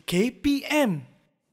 KPM.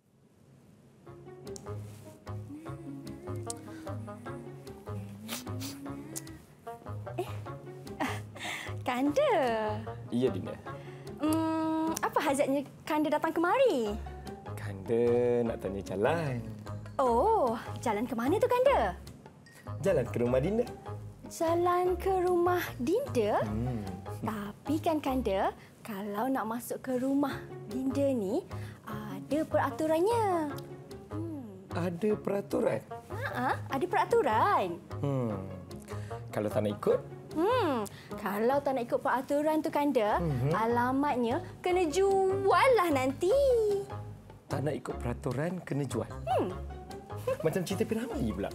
Kanda. Iya, Dina. Apa hajatnya Kanda datang kemari? Kanda nak tanya jalan. Oh, jalan ke mana tu Kanda? Jalan ke rumah Dina. Jalan ke rumah Dinda? Tapi kan Kanda, kalau nak masuk ke rumah Dinda ni, ada peraturannya. Ada peraturan? Ada peraturan. Kalau tak nak ikut? Kalau tak nak ikut peraturan tu Kanda, alamatnya kena jual lah nanti. Tak nak ikut peraturan, kena jual? Macam cerita Piramli pula.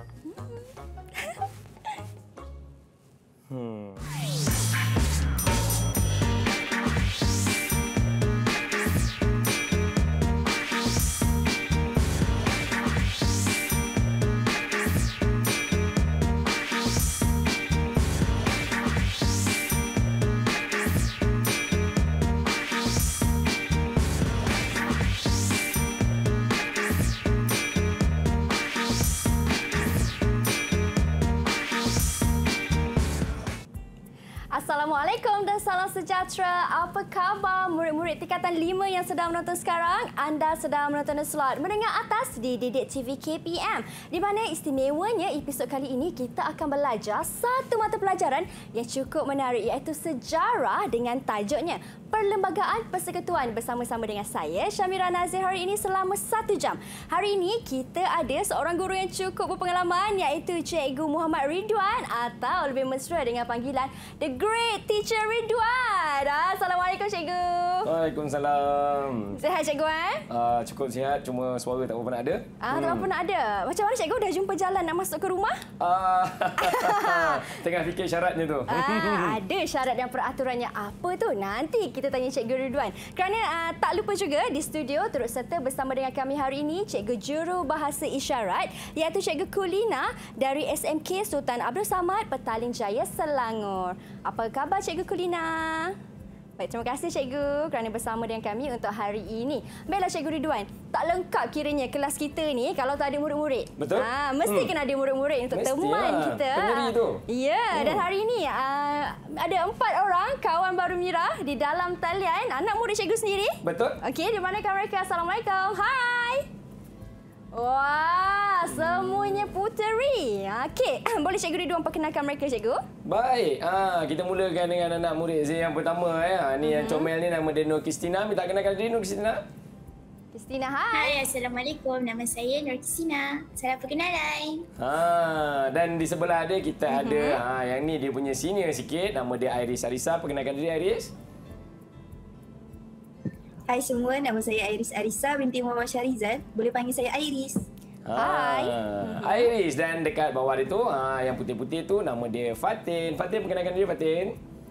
Assalamualaikum dan salam sejahtera. Apa khabar murid-murid tingkatan 5 yang sedang menonton sekarang? Anda sedang menonton slot Menengah Atas di Didik TV KPM. Di mana istimewanya episod kali ini kita akan belajar satu mata pelajaran yang cukup menarik iaitu sejarah dengan tajuknya Perlembagaan Persekutuan bersama-sama dengan saya Syamira Nazir hari ini selama 1 jam. Hari ini kita ada seorang guru yang cukup berpengalaman iaitu Cikgu Muhammad Ridwan atau lebih mesra dengan panggilan The Great Teacher Ridwan. Assalamualaikum Cikgu. Waalaikumsalam. Sihat Cikgu Cukup sihat, cuma suara tak berapa nak ada. Tak berapa nak ada. Macam mana Cikgu dah jumpa jalan nak masuk ke rumah? Tengah fikir syaratnya tu. Ada syarat dan peraturannya apa tu? Nanti kita tanya Cikgu Ridwan. Kerana tak lupa juga di studio turut serta bersama dengan kami hari ini Cikgu Juru Bahasa Isyarat iaitu Cikgu Kulina dari SMK Sultan Abdul Samad, Petaling Jaya, Selangor. Apa khabar Cikgu Kulina? Baik, terima kasih Cikgu kerana bersama dengan kami untuk hari ini. Baiklah Cikgu Ridwan, tak lengkap kiranya kelas kita ni kalau tak ada murid-murid. Betul. Mesti kena ada murid-murid untuk teman kita. Penyeri tu. Ya, dan hari ini ada 4 orang kawan baru Mira di dalam talian. Anak murid Cikgu sendiri. Betul. Okey, di manakah mereka? Assalamualaikum. Hai. Wah, semuanya puteri. Okey, boleh Cikgu Ridwan perkenalkan mereka Cikgu? Baik, kita mulakan dengan anak murid saya yang pertama. Ni yang comel ni nama dia Nur Kristina. Minta kenalkan diri Nur Kristina. Kristina, hai. Hai, Assalamualaikum. Nama saya Nur Kristina. Salam perkenalan. Dan di sebelah dia kita ada yang ni dia punya senior sikit. Nama dia Iris Arisa. Perkenalkan diri Iris. Hai semua, nama saya Iris Arisa binti Muhammad Syarizal. Boleh panggil saya Iris. Hai. Iris, dan dekat bawah dia tu yang putih-putih tu nama dia Fatin. Fatin, perkenalkan diri Fatin.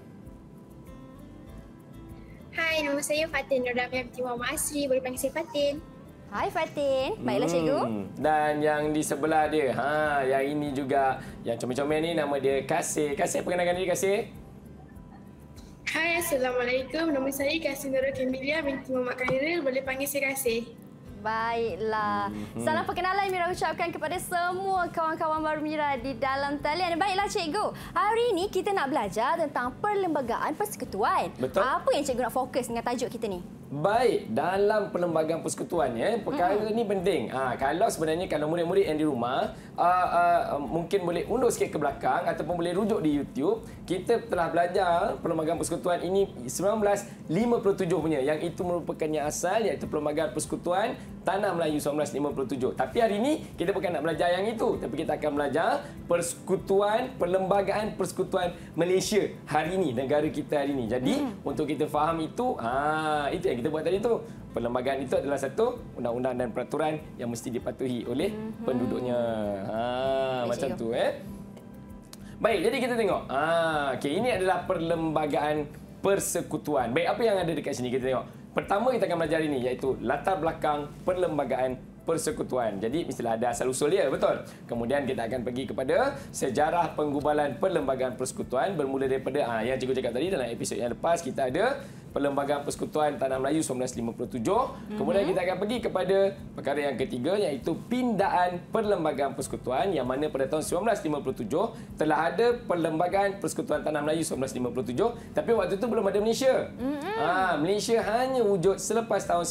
Hai, nama saya Fatin Nur Damia binti Muhammad Asri. Boleh panggil saya Fatin. Hai Fatin. Baiklah Cikgu. Dan yang di sebelah dia, yang ini juga yang comel-comel ni nama dia Kasih. Kasih, perkenalkan diri Kasih. Hai, Assalamualaikum. Nama saya Kasih Nurul Kamilia binti Muhammad Khairil. Boleh panggil saya Kasih. Baiklah. Salam perkenalan Mira ucapkan kepada semua kawan-kawan baru Mira di dalam talian. Baiklah Cikgu, hari ini kita nak belajar tentang Perlembagaan Persekutuan. Betul. Apa yang Cikgu nak fokus dengan tajuk kita ni? Baik, dalam Perlembagaan Persekutuan perkara ni penting. Kalau sebenarnya kalau murid-murid yang di rumah mungkin boleh undur sikit ke belakang ataupun boleh rujuk di YouTube, kita telah belajar Perlembagaan Persekutuan ini 1957 punya, yang itu merupakannya asal iaitu Perlembagaan Persekutuan Tanah Melayu 1957. Tapi hari ini kita bukan nak belajar yang itu, tapi kita akan belajar Perlembagaan Persekutuan Malaysia hari ini, negara kita hari ini. Jadi untuk kita faham itu yang kita buat tadi tu. Perlembagaan itu adalah satu undang-undang dan peraturan yang mesti dipatuhi oleh penduduknya. Macam tu Baik, jadi kita tengok. Okey, ini adalah Perlembagaan Persekutuan. Baik, apa yang ada dekat sini kita tengok. Pertama kita akan belajar ini iaitu latar belakang Perlembagaan Persekutuan. Jadi mestilah ada asal usul dia, betul. Kemudian kita akan pergi kepada sejarah penggubalan Perlembagaan Persekutuan bermula daripada yang cikgu cakap tadi dalam episod yang lepas, kita ada Perlembagaan Persekutuan Tanah Melayu 1957. Kemudian kita akan pergi kepada perkara yang ketiga, iaitu pindaan Perlembagaan Persekutuan, yang mana pada tahun 1957 telah ada Perlembagaan Persekutuan Tanah Melayu 1957, tapi waktu itu belum ada Malaysia. Malaysia hanya wujud selepas tahun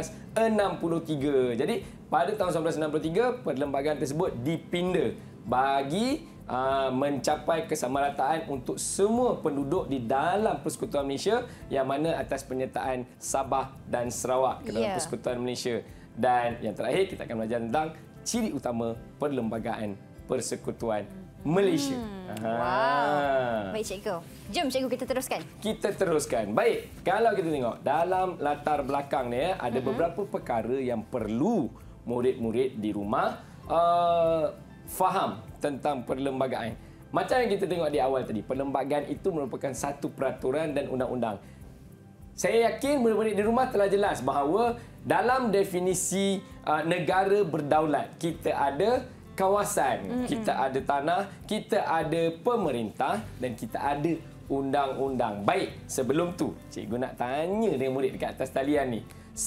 1963. Jadi pada tahun 1963 perlembagaan tersebut dipinda bagi mencapai kesamarataan untuk semua penduduk di dalam Persekutuan Malaysia, yang mana atas penyertaan Sabah dan Sarawak ke dalam Persekutuan Malaysia. Dan yang terakhir kita akan belajar tentang ciri utama Perlembagaan Persekutuan Malaysia. Wow. Baik cikgu. Jom cikgu kita teruskan. Kita teruskan. Baik, kalau kita tengok dalam latar belakang ni ada beberapa perkara yang perlu murid-murid di rumah faham tentang perlembagaan. Macam yang kita tengok di awal tadi, perlembagaan itu merupakan satu peraturan dan undang-undang. Saya yakin murid-murid di rumah telah jelas bahawa dalam definisi negara berdaulat, kita ada kawasan, kita ada tanah, kita ada pemerintah dan kita ada undang-undang. Baik, sebelum tu cikgu nak tanya dengan murid dekat atas talian ni.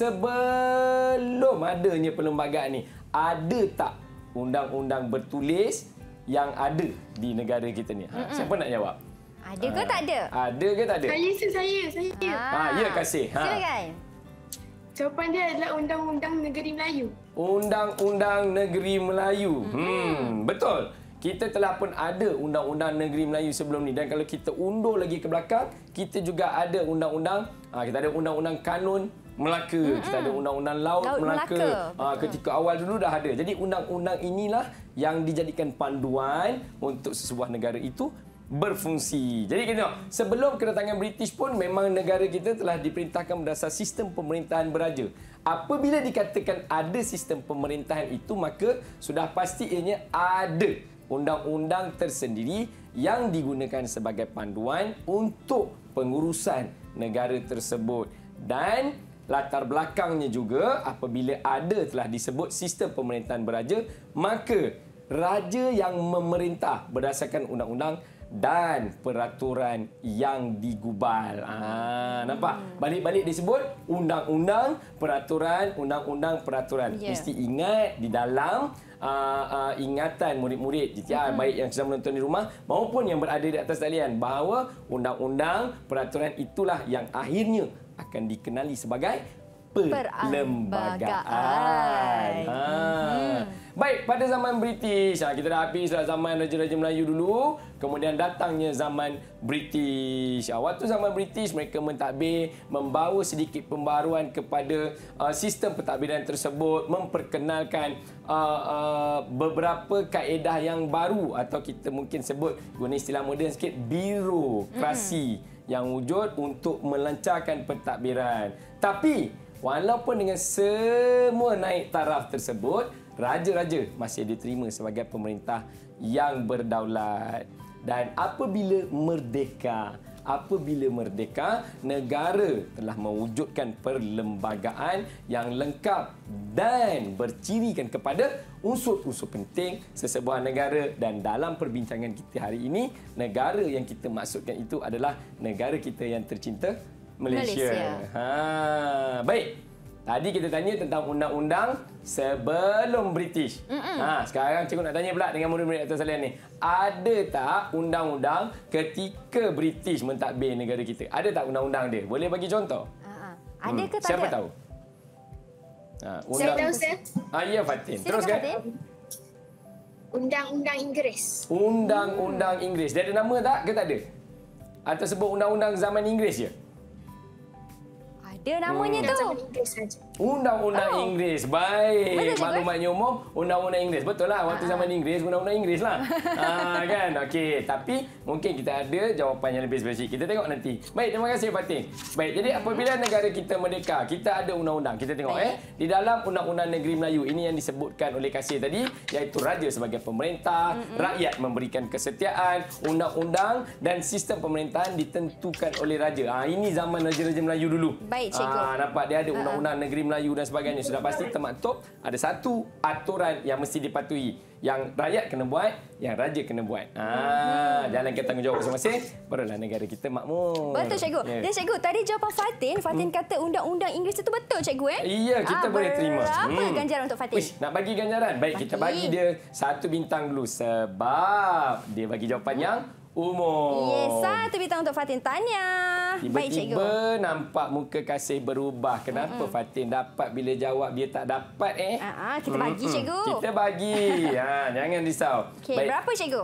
Sebelum adanya perlembagaan ni, ada tak undang-undang bertulis yang ada di negara kita ni? Siapa nak jawab? Ada ke tak ada? Ada ke tak ada? Saya. Ya, kasih. Silakan. Jawapan dia adalah Undang-Undang Negeri Melayu. Undang-Undang Negeri Melayu. Betul. Kita telah pun ada Undang-Undang Negeri Melayu sebelum ni, dan kalau kita undur lagi ke belakang, kita juga ada undang-undang, kita ada Undang-Undang Kanun Melaka, kita ada Undang-Undang Laut Melaka. Ketika awal dulu dah ada. Jadi undang-undang inilah yang dijadikan panduan untuk sebuah negara itu berfungsi. Jadi kita tengok, sebelum kedatangan British pun memang negara kita telah diperintahkan berdasar sistem pemerintahan beraja. Apabila dikatakan ada sistem pemerintahan itu, maka sudah pasti ianya ada undang-undang tersendiri yang digunakan sebagai panduan untuk pengurusan negara tersebut. Dan latar belakangnya juga, apabila ada telah disebut sistem pemerintahan beraja, maka raja yang memerintah berdasarkan undang-undang dan peraturan yang digubal. Nampak? Balik-balik disebut undang-undang, peraturan, undang-undang, peraturan. Mesti ingat di dalam ingatan murid-murid baik yang sedang menonton di rumah maupun yang berada di atas talian, bahawa undang-undang, peraturan itulah yang akhirnya akan dikenali sebagai perlembagaan. Baik, pada zaman British, kita dah habislah zaman Raja-Raja Melayu dulu, kemudian datangnya zaman British. Waktu zaman British, mereka mentadbir, membawa sedikit pembaharuan kepada sistem pentadbiran tersebut, memperkenalkan beberapa kaedah yang baru, atau kita mungkin sebut, guna istilah moden sikit, birokrasi yang wujud untuk melancarkan pentadbiran. Tapi walaupun dengan semua naik taraf tersebut, raja-raja masih diterima sebagai pemerintah yang berdaulat. Dan apabila merdeka, negara telah mewujudkan perlembagaan yang lengkap dan bercirikan kepada unsur-unsur penting sesebuah negara. Dan dalam perbincangan kita hari ini, negara yang kita maksudkan itu adalah negara kita yang tercinta, Malaysia. Baik. Tadi kita tanya tentang undang-undang sebelum British. Sekarang cikgu nak tanya pula dengan murid-murid atas salian ni. Ada tak undang-undang ketika British mentadbir negara kita? Ada tak undang-undang dia? Boleh bagi contoh? Ada ke tak Siapa ada? tahu? Saya tahu, Sir. Ya, Fatin. Teruskan. Undang-Undang Inggeris. Undang-undang Inggeris. Dia ada nama tak ke tak ada? Atau sebut undang-undang zaman Inggeris je? Ada namanya tu. Zaman Inggeris saja. Undang-undang Inggeris. Baik. Betul, Maklumatnya umum, undang-undang Inggeris. Betul lah. Waktu zaman Inggeris, undang-undang Inggeris lah. Kan? Okey. Tapi mungkin kita ada jawapan yang lebih spesifik. Kita tengok nanti. Baik. Terima kasih, Fatin. Baik. Jadi apabila negara kita merdeka, kita ada undang-undang. Kita tengok di dalam Undang-Undang Negeri Melayu, ini yang disebutkan oleh Kasir tadi, iaitu raja sebagai pemerintah, rakyat memberikan kesetiaan, undang-undang dan sistem pemerintahan ditentukan oleh raja. Ini zaman Raja-Raja Melayu dulu. Baik, cikgu. Nampak dia ada Undang-Undang Negeri Melayu dan sebagainya. Sudah pasti termaktub ada satu aturan yang mesti dipatuhi. Yang rakyat kena buat, yang raja kena buat. Jalankan tanggungjawab masing-masing, barulah negara kita makmur. Betul, cikgu. Dan cikgu, tadi jawapan Fatin, Fatin kata undang-undang Inggeris itu betul, cikgu Iya, kita boleh terima. Berapa ganjaran untuk Fatin? Nak bagi ganjaran? Baik, kita bagi dia 1 bintang dulu sebab dia bagi jawapan yang umum. Yes, 1 bintang untuk Fatin. Tahniah. Baik, cikgu. Tiba-tiba nampak muka Kasih berubah. Kenapa Fatin dapat bila jawab dia tak dapat Kita bagi, cikgu. Kita bagi. Jangan risau. Okey, berapa, cikgu?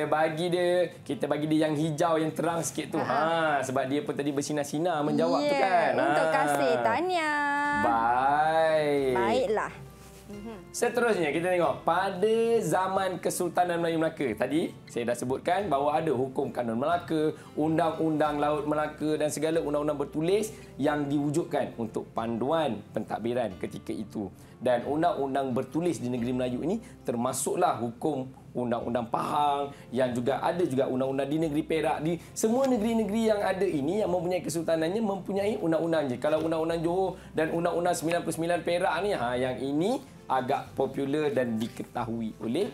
Kita bagi dia yang hijau yang terang sikit tu. Sebab dia pun tadi bersinar-sinar menjawab tu kan. Untuk Kasih. Tahniah. Baik. Baiklah. Seterusnya kita tengok pada zaman Kesultanan Melayu Melaka. Tadi saya dah sebutkan bahawa ada hukum kanun Melaka, undang-undang Laut Melaka dan segala undang-undang bertulis yang diwujudkan untuk panduan pentadbiran ketika itu. Dan undang-undang bertulis di negeri Melayu ini termasuklah hukum undang-undang Pahang, yang juga ada juga undang-undang di negeri Perak. Di semua negeri-negeri yang ada ini yang mempunyai kesultanannya mempunyai undang-undang je. Kalau undang-undang Johor dan undang-undang 99 Perak ni yang ini agak popular dan diketahui oleh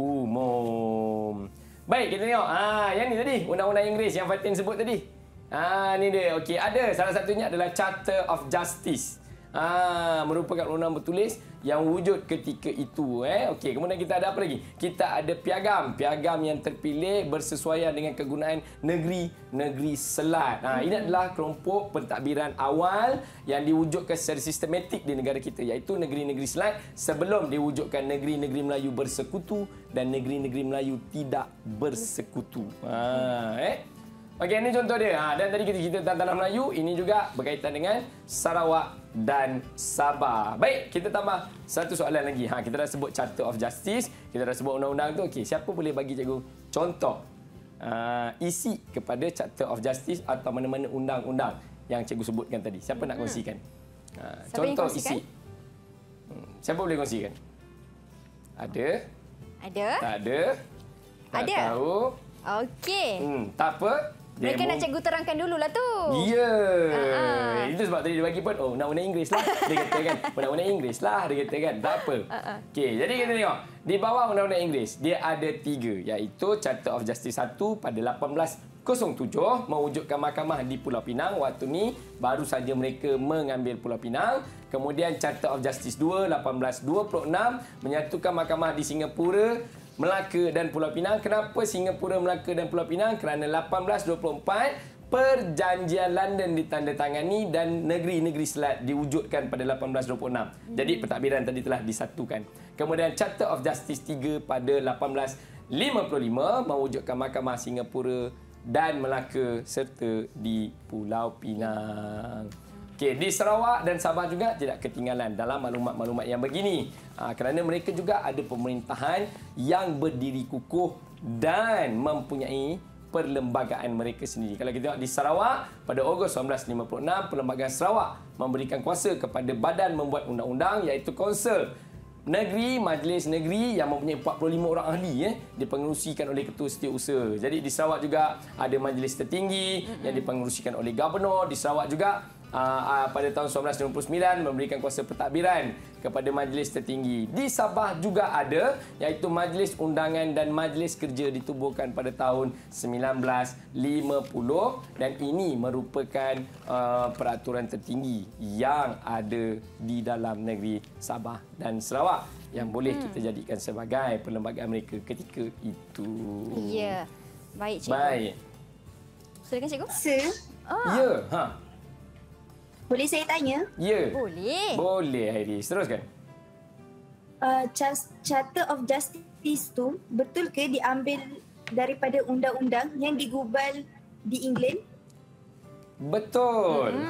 umum. Baik, kita tengok. Yang ni tadi undang-undang Inggeris yang Fatin sebut tadi. Ni dia. Okey, ada salah satunya adalah Charter of Justice. Merupakan undang bertulis yang wujud ketika itu. Okey, kemudian kita ada apa lagi? Kita ada piagam. Piagam yang terpilih bersesuaian dengan kegunaan negeri-negeri selat. Ini adalah kelompok pentadbiran awal yang diwujudkan secara sistematik di negara kita, iaitu negeri-negeri selat sebelum diwujudkan negeri-negeri Melayu bersekutu dan negeri-negeri Melayu tidak bersekutu. Okey, ini contoh dia. Dan tadi kita cerita tentang Tanah Melayu, ini juga berkaitan dengan Sarawak dan Sabah. Baik, kita tambah satu soalan lagi. Kita dah sebut Charter of Justice, kita dah sebut undang-undang tu. Okey, siapa boleh bagi cikgu contoh isi kepada Charter of Justice atau mana-mana undang-undang yang cikgu sebutkan tadi? Siapa nak kongsikan? Contoh isi. Siapa boleh kongsikan? Ada? Ada? Tak ada? Tak ada. Tahu? Okey. Tak apa. Mereka nak cikgu terangkan dululah tu. Ya. Itu sebab tadi dia bagi pun, undang-undang Inggeris lah. Dia kata kan, undang-undang Inggeris lah. Dia kata kan, tak apa. Okey, jadi kita tengok. Di bawah undang-undang Inggeris, dia ada 3. Iaitu Charter of Justice 1 pada 1807 mewujudkan mahkamah di Pulau Pinang. Waktu ni baru saja mereka mengambil Pulau Pinang. Kemudian Charter of Justice 2 1826 menyatukan mahkamah di Singapura, Melaka dan Pulau Pinang. Kenapa Singapura, Melaka dan Pulau Pinang? Kerana 1824 Perjanjian London ditandatangani dan negeri-negeri selat diwujudkan pada 1826. Jadi pentadbiran tadi telah disatukan. Kemudian Charter of Justice 3 pada 1855 mewujudkan mahkamah Singapura dan Melaka serta di Pulau Pinang. Okey, di Sarawak dan Sabah juga tidak ketinggalan dalam maklumat-maklumat yang begini. Kerana mereka juga ada pemerintahan yang berdiri kukuh dan mempunyai perlembagaan mereka sendiri. Kalau kita tengok di Sarawak, pada Ogos 1956, Perlembagaan Sarawak memberikan kuasa kepada badan membuat undang-undang iaitu Konsel Negeri, Majlis Negeri yang mempunyai 45 orang ahli dipengerusikan oleh Ketua Setiausaha. Jadi di Sarawak juga ada Majlis Tertinggi yang dipengerusikan oleh Gubernur. Di Sarawak juga pada tahun 1999 memberikan kuasa pentadbiran kepada Majlis Tertinggi. Di Sabah juga ada iaitu Majlis Undangan dan Majlis Kerja ditubuhkan pada tahun 1950 dan ini merupakan peraturan tertinggi yang ada di dalam negeri Sabah dan Sarawak yang boleh kita jadikan sebagai perlembagaan mereka ketika itu. Ya. Baik, cikgu. Baik. Silakan, cikgu. Sir, Ya, boleh saya tanya? Ya. Boleh. Boleh, Iris. Teruskan. Charter of Justice tu betul ke diambil daripada undang-undang yang digubal di England? Betul.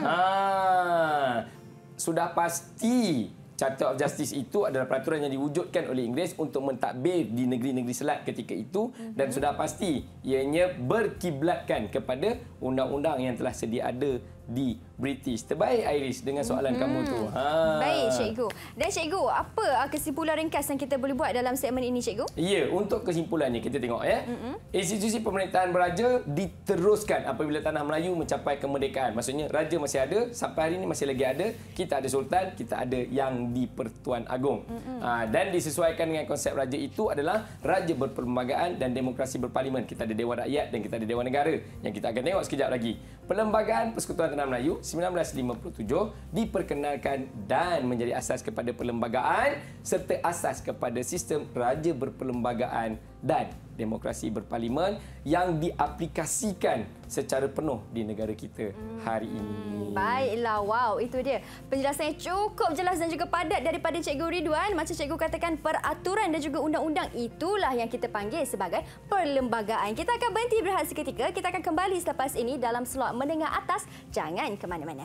Sudah pasti Charter of Justice itu adalah peraturan yang diwujudkan oleh Inggeris untuk mentadbir di negeri-negeri selat ketika itu dan sudah pasti ianya berkiblatkan kepada undang-undang yang telah sedia ada di British. Terbaik Iris dengan soalan kamu tu. Baik cikgu. Dan cikgu, apa kesimpulan ringkas yang kita boleh buat dalam segmen ini cikgu? Ya, untuk kesimpulannya kita tengok ya. Institusi pemerintahan beraja diteruskan apabila tanah Melayu mencapai kemerdekaan. Maksudnya raja masih ada, sampai hari ini masih lagi ada. Kita ada sultan, kita ada yang di-Pertuan Agong. Dan disesuaikan dengan konsep raja itu adalah raja berperlembagaan dan demokrasi berparlimen. Kita ada Dewan Rakyat dan kita ada Dewan Negara yang kita akan tengok sekejap lagi. Perlembagaan Persekutuan Tanah Melayu 1957 diperkenalkan dan menjadi asas kepada perlembagaan serta asas kepada sistem raja berperlembagaan dan demokrasi berparlimen yang diaplikasikan secara penuh di negara kita hari ini. Baiklah, wow, itu dia. Penjelasan yang cukup jelas dan juga padat daripada Cikgu Ridwan. Macam cikgu katakan, peraturan dan juga undang-undang itulah yang kita panggil sebagai perlembagaan. Kita akan berhenti berehat seketika. Kita akan kembali selepas ini dalam slot Menengah Atas. Jangan ke mana-mana.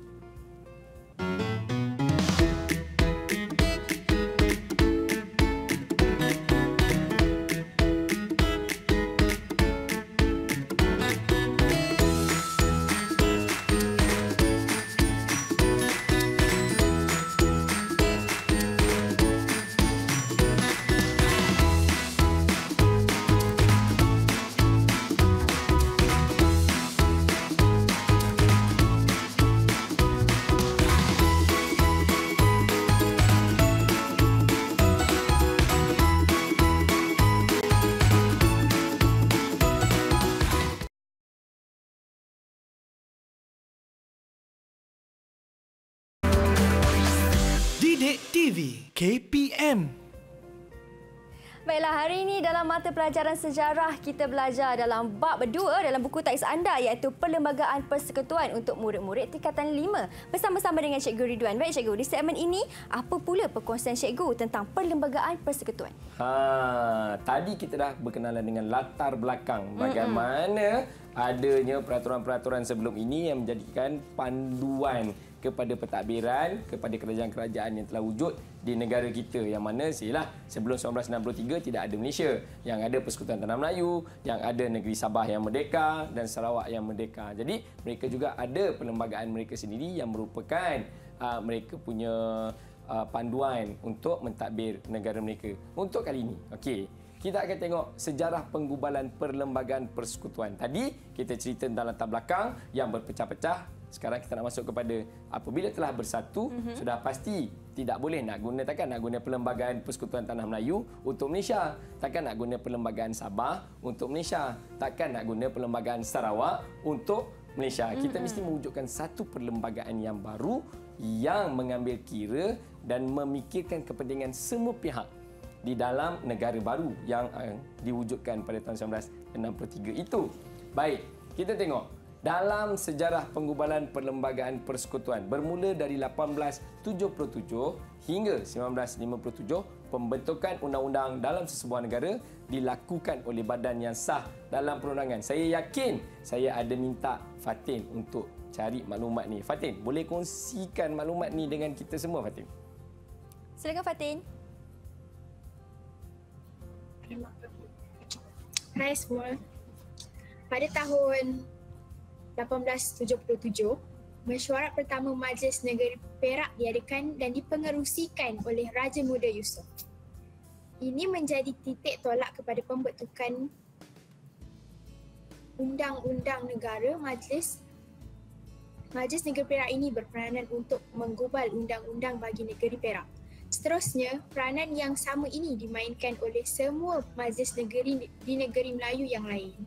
Didik TV KPM. Baiklah, hari ini dalam mata pelajaran sejarah kita belajar dalam bab 2 dalam buku teks anda iaitu Perlembagaan Persekutuan untuk murid-murid tingkatan 5 bersama-sama dengan Cikgu Ridwan. Baik Cikgu, di segmen ini apa pula perkongsian Cikgu tentang Perlembagaan Persekutuan? Tadi kita dah berkenalan dengan latar belakang bagaimana adanya peraturan-peraturan sebelum ini yang menjadikan panduan kepada pentadbiran, kepada kerajaan-kerajaan yang telah wujud di negara kita, yang mana sebelum 1963 tidak ada Malaysia, yang ada Persekutuan Tanah Melayu, yang ada negeri Sabah yang merdeka dan Sarawak yang merdeka. Jadi mereka juga ada perlembagaan mereka sendiri yang merupakan mereka punya panduan untuk mentadbir negara mereka. Untuk kali ini, kita akan tengok sejarah penggubalan Perlembagaan Persekutuan. Tadi kita cerita tentang latar belakang yang berpecah-pecah. Sekarang kita nak masuk kepada apabila telah bersatu, sudah pasti tidak boleh takkan nak guna Perlembagaan Persekutuan Tanah Melayu untuk Malaysia. Takkan nak guna Perlembagaan Sabah untuk Malaysia. Takkan nak guna Perlembagaan Sarawak untuk Malaysia. Kita mesti mewujudkan satu perlembagaan yang baru yang mengambil kira dan memikirkan kepentingan semua pihak di dalam negara baru yang diwujudkan pada tahun 1963 itu. Baik, kita tengok dalam sejarah penggubalan Perlembagaan Persekutuan bermula dari 1877 hingga 1957, pembentukan undang-undang dalam sesebuah negara dilakukan oleh badan yang sah dalam perundangan. Saya yakin saya ada minta Fatin untuk cari maklumat ni. Fatin, boleh kongsikan maklumat ni dengan kita semua, Fatin? Silakan Fatin. Hai semua. Pada tahun 1877, mesyuarat pertama Majlis Negeri Perak diadakan dan dipengerusikan oleh Raja Muda Yusof. Ini menjadi titik tolak kepada pembentukan undang-undang negara. Majlis Negeri Perak ini berperanan untuk menggubal undang-undang bagi negeri Perak. Seterusnya, peranan yang sama ini dimainkan oleh semua majlis negeri di negeri Melayu yang lain.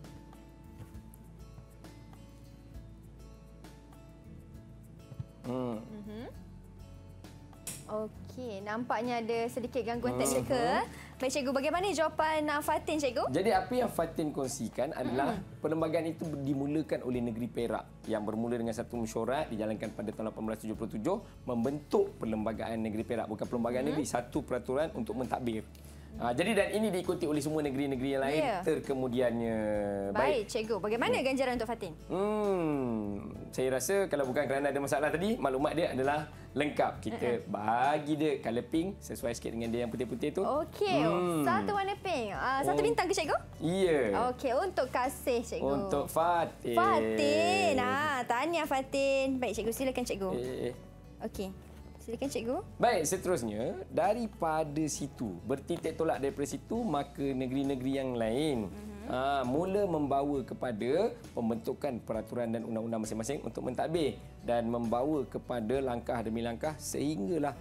Okey, nampaknya ada sedikit gangguan teknikal. Baik Cikgu, bagaimana jawapan Fatin Cikgu? Jadi apa yang Fatin kongsikan adalah perlembagaan itu dimulakan oleh negeri Perak yang bermula dengan satu mesyuarat dijalankan pada tahun 1877 membentuk Perlembagaan Negeri Perak, bukan perlembagaan negeri, satu peraturan untuk mentadbir. Jadi dan ini diikuti oleh semua negeri-negeri yang lain terkemudiannya. Baik, cikgu. Bagaimana ganjaran untuk Fatin? Saya rasa kalau bukan kerana ada masalah tadi, maklumat dia adalah lengkap. Kita bagi dia colour pink sesuai sikit dengan dia yang putih-putih tu. Okey. Satu warna pink. Satu bintang ke cikgu? Ya. Okey, untuk kasih cikgu. Untuk Fatin. Fatin. Tahniah Fatin. Baik, cikgu silakan cikgu. Okey. Silakan cikgu. Baik, seterusnya daripada situ, bertitik tolak daripada situ, maka negeri-negeri yang lain mula membawa kepada pembentukan peraturan dan undang-undang masing-masing untuk mentadbir dan membawa kepada langkah demi langkah sehinggalah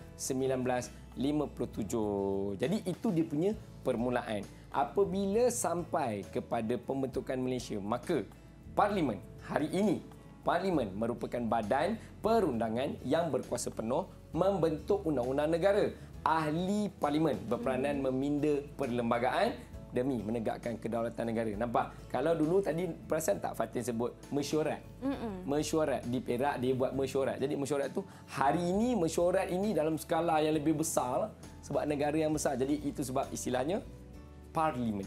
1957. Jadi itu dia punya permulaan. Apabila sampai kepada pembentukan Malaysia, maka Parlimen hari ini, Parlimen merupakan badan perundangan yang berkuasa penuh membentuk undang-undang negara. Ahli Parlimen berperanan meminda perlembagaan demi menegakkan kedaulatan negara. Nampak? Kalau dulu tadi perasan tak Fatin sebut mesyuarat? Mesyuarat di Perak dia buat mesyuarat. Jadi mesyuarat tu hari ini mesyuarat ini dalam skala yang lebih besar sebab negara yang besar. Jadi itu sebab istilahnya Parlimen.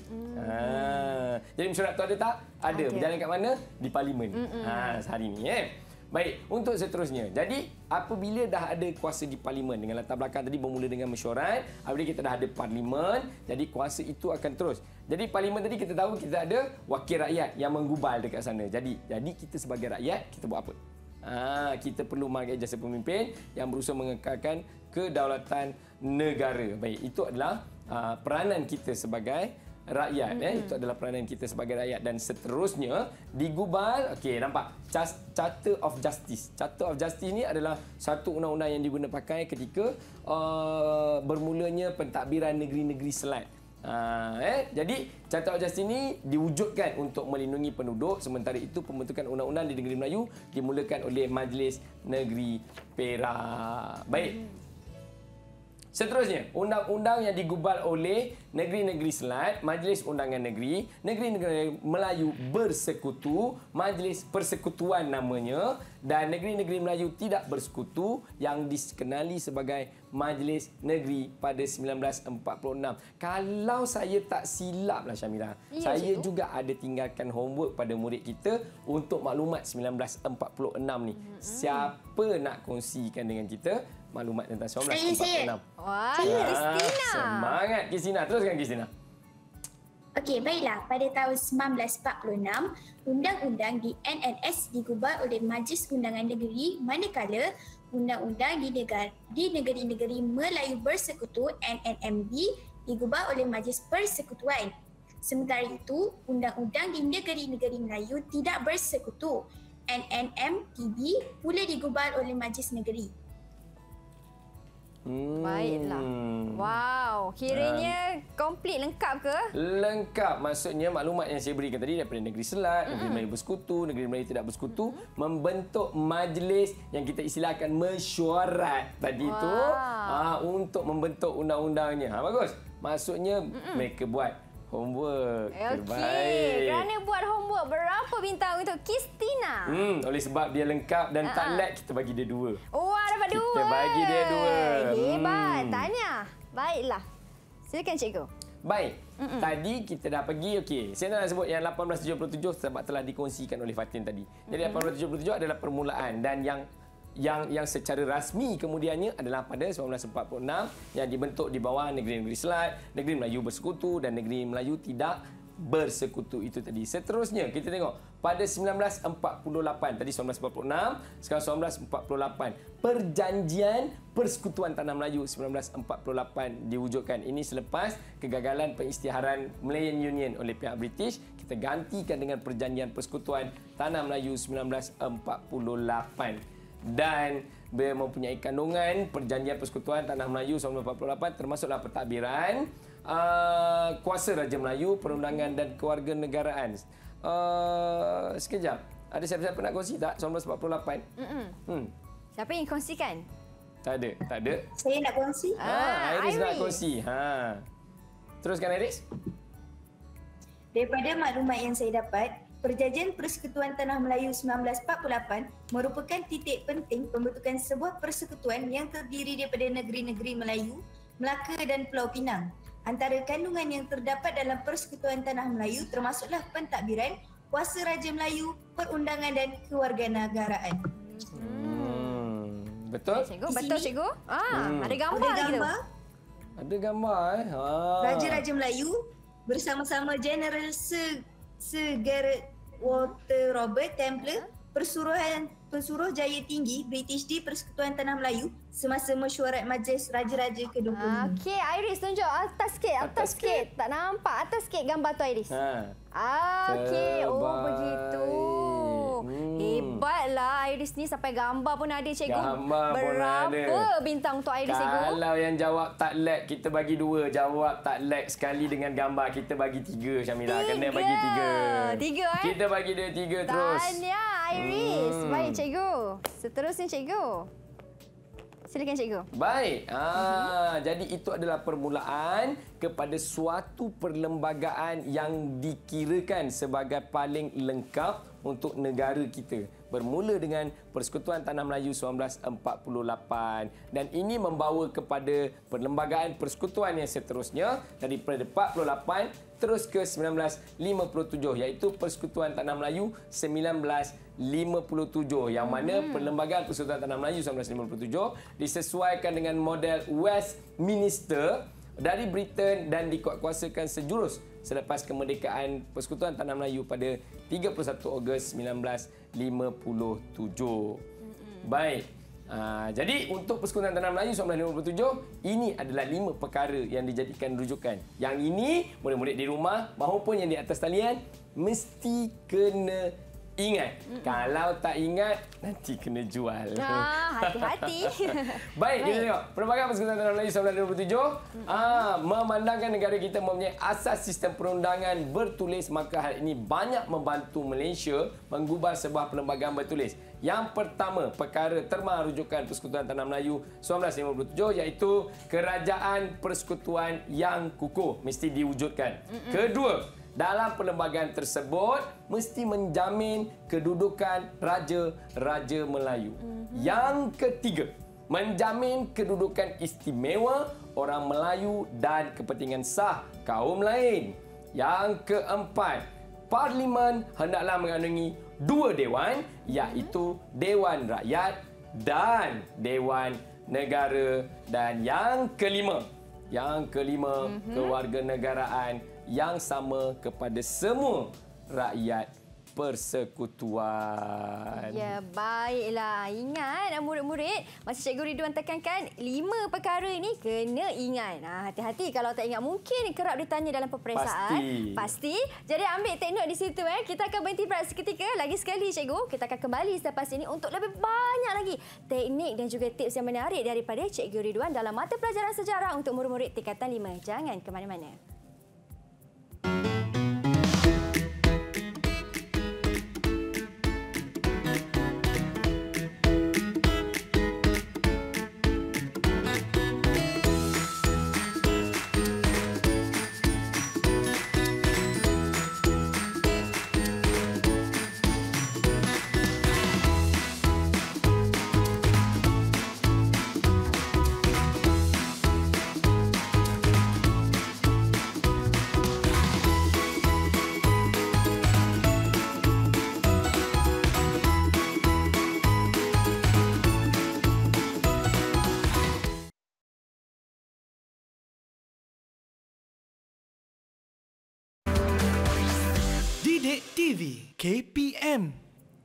Jadi mesyuarat tu ada tak? Ada. Berjalan kat mana? Di Parlimen. Hari ini. Baik, untuk seterusnya. Jadi, apabila dah ada kuasa di Parlimen dengan latar belakang tadi bermula dengan mesyuarat, apabila kita dah ada Parlimen, jadi kuasa itu akan terus. Jadi, Parlimen tadi kita tahu kita ada wakil rakyat yang menggubal dekat sana. Jadi kita sebagai rakyat, kita buat apa? Kita perlu menghargai jasa pemimpin yang berusaha mengekalkan kedaulatan negara. Baik, itu adalah peranan kita sebagai rakyat. Itu adalah peranan kita sebagai rakyat. Dan seterusnya digubal. Okey, nampak Charter of Justice. Charter of Justice ni adalah satu undang-undang yang diguna pakai ketika bermulanya pentadbiran negeri-negeri Selat. Jadi Charter of Justice ini diwujudkan untuk melindungi penduduk, sementara itu pembentukan undang-undang di negeri Melayu dimulakan oleh Majlis Negeri Perak. Baik. Seterusnya, undang-undang yang digubal oleh negeri-negeri Selat, Majlis Undangan Negeri, negeri-negeri Melayu Bersekutu, Majlis Persekutuan namanya, dan negeri-negeri Melayu Tidak Bersekutu yang dikenali sebagai Majlis Negeri pada 1946. Kalau saya tak silap lah Syamira, saya juga ada tinggalkan homework pada murid kita untuk maklumat 1946 ni. Siapa nak kongsikan dengan kita maklumat tentang 1946? Wah, Kristina. Semangat Kristina. Teruskan Kristina. Okey, baiklah. Pada tahun 1946, undang-undang di NNS digubal oleh Majlis Undangan Negeri, manakala undang-undang di negeri-negeri Melayu Bersekutu NNMB digubal oleh Majlis Persekutuan. Sementara itu, undang-undang di negeri-negeri Melayu Tidak Bersekutu NNMTB pula digubal oleh Majlis Negeri. Baiklah. Wow, kiranya komplit lengkap ke? Lengkap. Maksudnya maklumat yang saya berikan tadi daripada negeri Selat, negeri Melayu Bersekutu, negeri Melayu Tidak Bersekutu membentuk majlis yang kita istilahkan mesyuarat tadi tu untuk membentuk undang-undangnya. Bagus. Maksudnya mereka buat homework. Terbaik. Kerana buat homework, berapa bintang untuk Kristina? Oleh sebab dia lengkap dan tak lag, kita bagi dia 2. Wah, dapat 2. Kita bagi dia 2. Hebat. Tanya. Baiklah. Silakan cikgu. Baik. Tadi kita dah pergi, okey. Saya nak sebut yang 1877 sebab telah dikongsikan oleh Fatin tadi. Jadi 1877 adalah permulaan dan yang secara rasmi kemudiannya adalah pada 1946 yang dibentuk di bawah negeri-negeri Selat, negeri Melayu Bersekutu dan negeri Melayu Tidak Bersekutu itu tadi. Seterusnya kita tengok pada 1948, tadi 1946, sekarang 1948. Perjanjian Persekutuan Tanah Melayu 1948 diwujudkan. Ini selepas kegagalan pengisytiharan Malayan Union oleh pihak British, kita gantikan dengan Perjanjian Persekutuan Tanah Melayu 1948. Dan mempunyai kandungan Perjanjian Persekutuan Tanah Melayu 1948 termasuklah pentadbiran, kuasa Raja Melayu, perundangan dan kewarganegaraan. Sekejap. Ada siapa-siapa nak kongsi tak 1948? Siapa yang kongsikan? Tak ada. Saya nak kongsi. Iris nak kongsi. Teruskan Iris. Daripada maklumat yang saya dapat, Perjanjian Persekutuan Tanah Melayu 1948 merupakan titik penting pembentukan sebuah persekutuan yang terdiri daripada negeri-negeri Melayu, Melaka dan Pulau Pinang. Antara kandungan yang terdapat dalam Persekutuan Tanah Melayu termasuklah pentadbiran, kuasa Raja Melayu, perundangan dan kewarganegaraan. Betul? Cikgu, Di betul sini, cikgu. Ada gambar Ada lagi tu. gambar Ada gambar. Raja-Raja Melayu bersama-sama General Sir Gareth Walter Robert Templar, Pensuruh Jaya Tinggi British di Persekutuan Tanah Melayu semasa mesyuarat Majlis Raja-Raja ke-25. Okey, Iris tunjuk atas sikit, atas sikit. Tak nampak atas sikit gambar tu Iris. Okey, begitu. Hebatlah Iris ni sampai gambar pun ada cikgu. Gambar pun ada. Berapa bintang untuk Iris cikgu? Kalau yang jawab tak lag, kita bagi 2. Jawab tak lag sekali dengan gambar, kita bagi 3, Syamila. Kena bagi 3. 3 Kita bagi dia 3 terus. Tahniah Iris. Baik cikgu. Seterusnya cikgu. Silakan cikgu. Baik. Jadi itu adalah permulaan kepada suatu perlembagaan yang dikirakan sebagai paling lengkap untuk negara kita. Bermula dengan Persekutuan Tanah Melayu 1948 dan ini membawa kepada perlembagaan persekutuan yang seterusnya daripada 48 terus ke 1957 iaitu Persekutuan Tanah Melayu 1957 yang mana perlembagaan Persekutuan Tanah Melayu 1957 disesuaikan dengan model Westminster dari Britain dan dikuatkuasakan sejurus selepas kemerdekaan Persekutuan Tanah Melayu pada 31 Ogos 1957. Baik. Jadi untuk Persekutuan Tanah Melayu 1957 ini adalah 5 perkara yang dijadikan rujukan. Yang ini murid-murid di rumah maupun yang di atas talian mesti kena ingat. Kalau tak ingat, nanti kena jual. Hati-hati. Baik, kita tengok. Perlembagaan Persekutuan Tanah Melayu 1957 memandangkan negara kita mempunyai asas sistem perundangan bertulis, maka hal ini banyak membantu Malaysia menggubal sebuah perlembagaan bertulis. Yang pertama, perkara terma rujukan Persekutuan Tanah Melayu 1957 iaitu Kerajaan Persekutuan yang kukuh mesti diwujudkan. Kedua, dalam perlembagaan tersebut mesti menjamin kedudukan Raja-Raja Melayu. Yang ketiga, menjamin kedudukan istimewa orang Melayu dan kepentingan sah kaum lain. Yang keempat, Parlimen hendaklah mengandungi 2 dewan iaitu Dewan Rakyat dan Dewan Negara. Dan yang kelima, kewarganegaraan yang sama kepada semua rakyat persekutuan. Ya, baiklah. Ingat murid-murid, masa Cikgu Ridwan tekankan 5 perkara ini kena ingat. Hati-hati kalau tak ingat, mungkin kerap ditanya dalam peperiksaan. Pasti. Jadi ambil take note di situ. Kita akan berhenti berehat seketika. Lagi sekali Cikgu, kita akan kembali selepas ini untuk lebih banyak lagi teknik dan juga tips yang menarik daripada Cikgu Ridwan dalam mata pelajaran sejarah untuk murid-murid tingkatan 5. Jangan ke mana-mana. Didik TV KPM.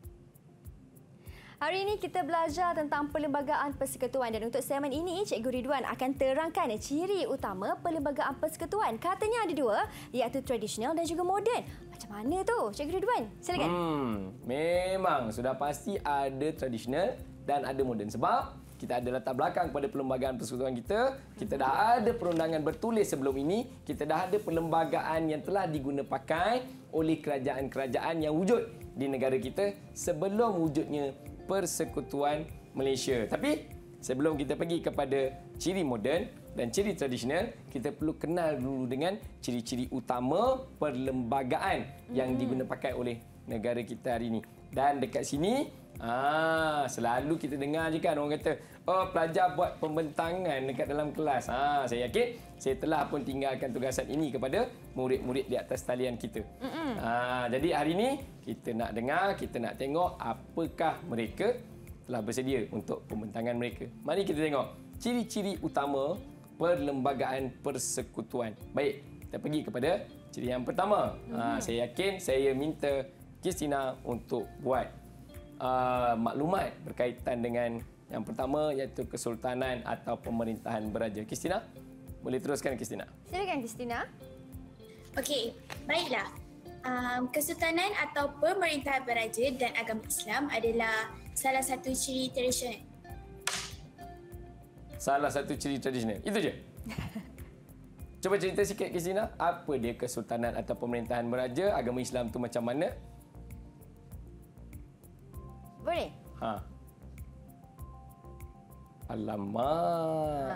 Hari ini kita belajar tentang perlembagaan persekutuan dan untuk segmen ini Cikgu Ridwan akan terangkan ciri utama perlembagaan persekutuan. Katanya ada 2 iaitu tradisional dan juga moden. Macam mana tu Cikgu Ridwan? Silakan. Memang sudah pasti ada tradisional dan ada moden sebab kita ada latar belakang pada perlembagaan persekutuan kita. Kita dah ada perundangan bertulis sebelum ini. Kita dah ada perlembagaan yang telah diguna pakai oleh kerajaan-kerajaan yang wujud di negara kita sebelum wujudnya Persekutuan Malaysia. Tapi sebelum kita pergi kepada ciri moden dan ciri tradisional, kita perlu kenal dulu dengan ciri-ciri utama perlembagaan yang diguna pakai oleh negara kita hari ini. Dan dekat sini Selalu kita dengar je kan orang kata, oh pelajar buat pembentangan dekat dalam kelas. Saya yakin saya telah pun tinggalkan tugasan ini kepada murid-murid di atas talian kita. Jadi hari ini kita nak dengar, kita nak tengok apakah mereka telah bersedia untuk pembentangan mereka. Mari kita tengok ciri-ciri utama perlembagaan persekutuan. Baik, kita pergi kepada ciri yang pertama. Saya yakin saya minta Christina untuk buat maklumat berkaitan dengan yang pertama iaitu kesultanan atau pemerintahan beraja. Christina, boleh teruskan Christina. Silakan Christina. Okey, baiklah. Kesultanan atau pemerintahan beraja dan agama Islam adalah salah satu ciri tradisional. Salah satu ciri tradisional. Itu je. Cuba cerita sikit Christina, apa dia kesultanan atau pemerintahan beraja, agama Islam tu macam mana? Boleh? Alamak.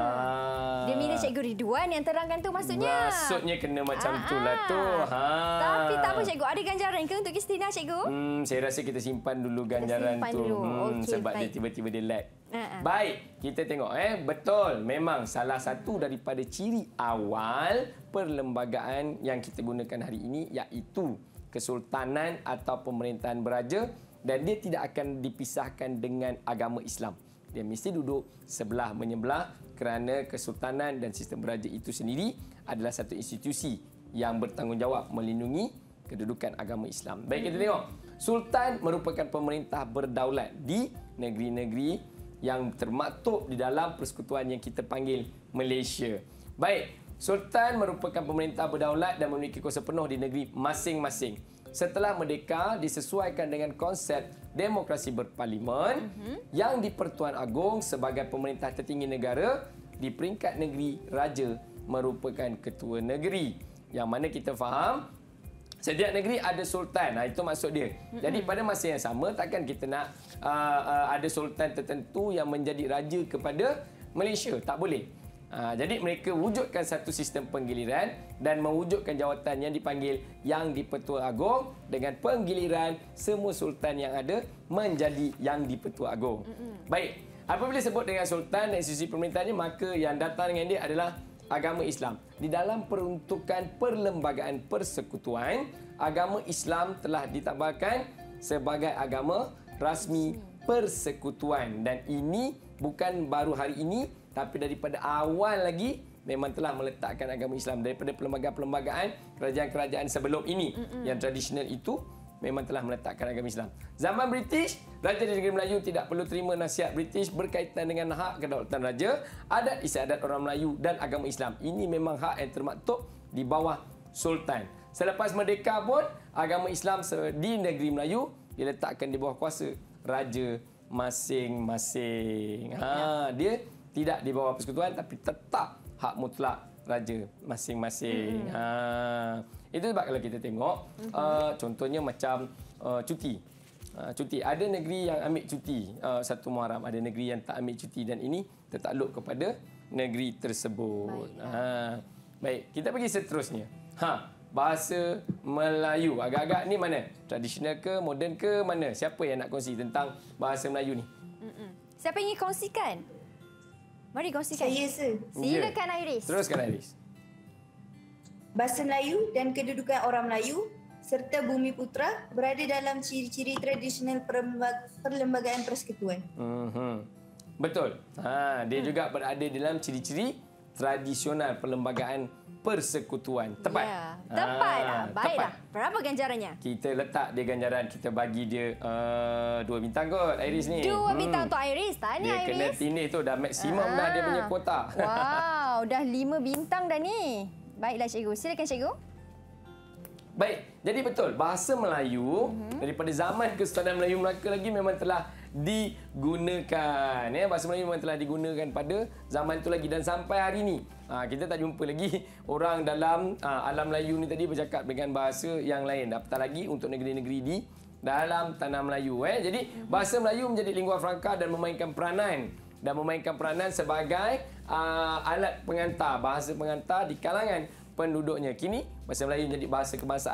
Dia minta Cikgu Ridwan yang terangkan tu maksudnya. Maksudnya kena macam tu lah tu. Tapi tak apa Cikgu, ada ganjaran ke untuk Christina Cikgu? Saya rasa kita simpan dulu ganjaran simpan tu. dulu. Okey, Sebab baik. dia tiba-tiba dia lag. Baik, kita tengok. Betul, memang salah satu daripada ciri awal perlembagaan yang kita gunakan hari ini iaitu kesultanan atau pemerintahan beraja, dan dia tidak akan dipisahkan dengan agama Islam. Dia mesti duduk sebelah menyebelah kerana kesultanan dan sistem beraja itu sendiri adalah satu institusi yang bertanggungjawab melindungi kedudukan agama Islam. Baik, kita tengok. Sultan merupakan pemerintah berdaulat di negeri-negeri yang termaktub di dalam persekutuan yang kita panggil Malaysia. Baik, Sultan merupakan pemerintah berdaulat dan memiliki kuasa penuh di negeri masing-masing. Setelah merdeka, disesuaikan dengan konsep demokrasi berparlimen yang di-Pertuan Agong sebagai pemerintah tertinggi negara, di peringkat negeri, raja merupakan ketua negeri. Yang mana kita faham, setiap negeri ada sultan. Itu maksud dia. Jadi pada masa yang sama, takkan kita nak ada sultan tertentu yang menjadi raja kepada Malaysia. Tak boleh. Jadi mereka wujudkan satu sistem penggiliran dan mewujudkan jawatan yang dipanggil Yang di-Pertua Agong dengan penggiliran semua sultan yang ada menjadi Yang di-Pertua Agong. Baik, apabila sebut dengan sultan dan institusi pemerintahannya, maka yang datang dengan dia adalah agama Islam. Di dalam peruntukan perlembagaan persekutuan, agama Islam telah ditabarkan sebagai agama rasmi persekutuan, dan ini bukan baru hari ini, tapi daripada awal lagi memang telah meletakkan agama Islam. Daripada perlembagaan-perlembagaan kerajaan-kerajaan sebelum ini yang tradisional itu memang telah meletakkan agama Islam. Zaman British, Raja di Negeri Melayu tidak perlu terima nasihat British berkaitan dengan hak kedaulatan raja, adat istiadat orang Melayu dan agama Islam. Ini memang hak yang termaktub di bawah Sultan. Selepas merdeka pun, agama Islam di Negeri Melayu diletakkan di bawah kuasa raja masing-masing. Dia tidak di bawah persekutuan tapi tetap hak mutlak raja masing-masing. Itu sebab kalau kita tengok contohnya macam cuti. Cuti, ada negeri yang ambil cuti 1 Muharram, ada negeri yang tak ambil cuti, dan ini tertakluk kepada negeri tersebut. Baik, kita pergi seterusnya. Bahasa Melayu. Agak-agak ni mana? Tradisional ke, moden ke, mana? Siapa yang nak kongsi tentang bahasa Melayu ni? Siapa ingin kongsikan? Mari kongsikan. Saya, sir. Silakan Iris. Teruskan Iris. Bahasa Melayu dan kedudukan orang Melayu serta Bumi Putra berada dalam ciri-ciri tradisional perlembagaan persekutuan. Betul. Dia juga berada dalam ciri-ciri tradisional perlembagaan persekutuan. Tepat. Ya, tepat. Baiklah. Berapa ganjarannya? Kita letak dia ganjaran, kita bagi dia 2 bintang kot Iris ni. 2 bintang untuk Iris. Tahniah Dia Iris. kena tindih tu, dah maksimum dah dia punya kuota. Wow, dah 5 bintang dah ni. Baiklah cikgu. Silakan cikgu. Baik, jadi betul, bahasa Melayu daripada zaman Kesultanan Melayu Melaka lagi memang telah digunakan. Bahasa Melayu memang telah digunakan pada zaman itu lagi dan sampai hari ini. Kita tak jumpa lagi orang dalam alam Melayu ni tadi bercakap dengan bahasa yang lain. Apatah lagi untuk negeri-negeri di dalam tanah Melayu. Jadi bahasa Melayu menjadi lingua franca dan memainkan peranan sebagai alat pengantar, bahasa pengantar di kalangan penduduknya. Kini bahasa Melayu menjadi bahasa kebangsaan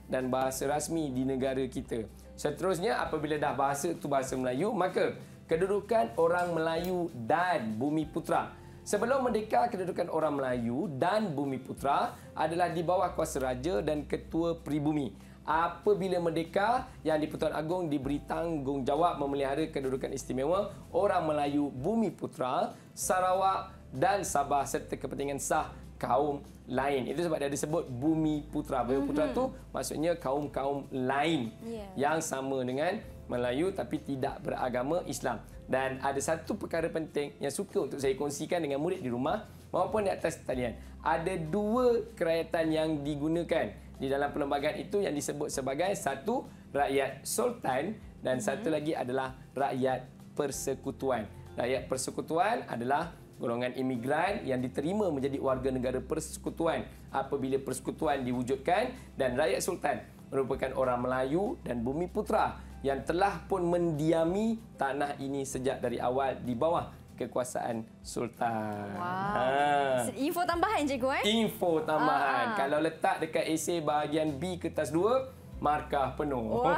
dan bahasa rasmi di negara kita. Seterusnya, apabila dah bahasa itu bahasa Melayu, maka kedudukan orang Melayu dan Bumiputera. Sebelum merdeka, kedudukan orang Melayu dan Bumiputera adalah di bawah kuasa raja dan ketua peribumi. Apabila merdeka, Yang di-Pertuan Agong diberi tanggungjawab memelihara kedudukan istimewa orang Melayu Bumiputera, Sarawak dan Sabah serta kepentingan sah kaum lain. Itu sebab dia disebut Bumiputera. Bumiputera tu maksudnya kaum-kaum lain yang sama dengan Melayu tapi tidak beragama Islam. Dan ada satu perkara penting yang suka untuk saya kongsikan dengan murid di rumah maupun di atas talian. Ada dua kerajaan yang digunakan di dalam perlembagaan itu yang disebut sebagai satu rakyat sultan dan satu lagi adalah rakyat persekutuan. Rakyat persekutuan adalah golongan imigran yang diterima menjadi warga negara persekutuan apabila persekutuan diwujudkan, dan rakyat sultan merupakan orang Melayu dan Bumiputera yang telah pun mendiami tanah ini sejak dari awal di bawah kekuasaan sultan. Wow. Info tambahan cikgu Info tambahan. Kalau letak dekat esei bahagian B kertas 2, markah penuh. Wow.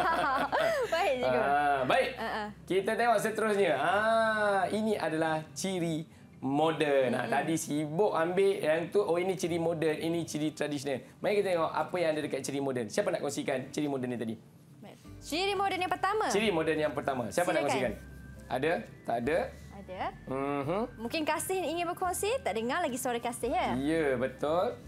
Baik cikgu. Baik. Kita tengok seterusnya. Ini adalah ciri moden. Tadi sibuk ambil yang tu. Oh, ini ciri moden, ini ciri tradisional. Mari kita tengok apa yang ada dekat ciri moden. Siapa nak kongsikan ciri moden ni tadi? Ciri moden yang pertama. Ciri moden yang pertama. Siapa nak kongsikan? Ada? Tak ada? Ada. Mungkin Kasih ingin berkongsi. Tak dengar lagi suara Kasih ya? Ya, betul.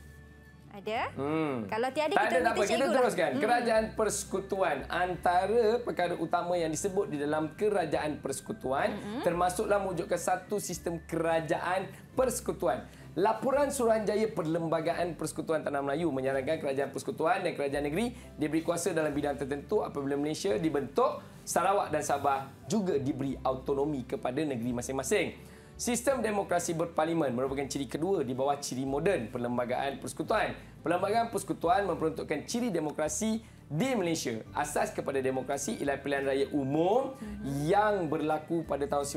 Ada. Kalau tiada, tak kita ada apa. Kita teruskan. Kerajaan persekutuan. Antara perkara utama yang disebut di dalam kerajaan persekutuan termasuklah mewujudkan satu sistem kerajaan persekutuan. Laporan Suruhanjaya Perlembagaan Persekutuan Tanah Melayu menyarankan kerajaan persekutuan dan kerajaan negeri diberi kuasa dalam bidang tertentu apabila Malaysia dibentuk. Sarawak dan Sabah juga diberi autonomi kepada negeri masing-masing. Sistem demokrasi berparlimen merupakan ciri kedua di bawah ciri moden Perlembagaan Persekutuan. Perlembagaan Persekutuan memperuntukkan ciri demokrasi di Malaysia. Asas kepada demokrasi ialah pilihan raya umum yang berlaku pada tahun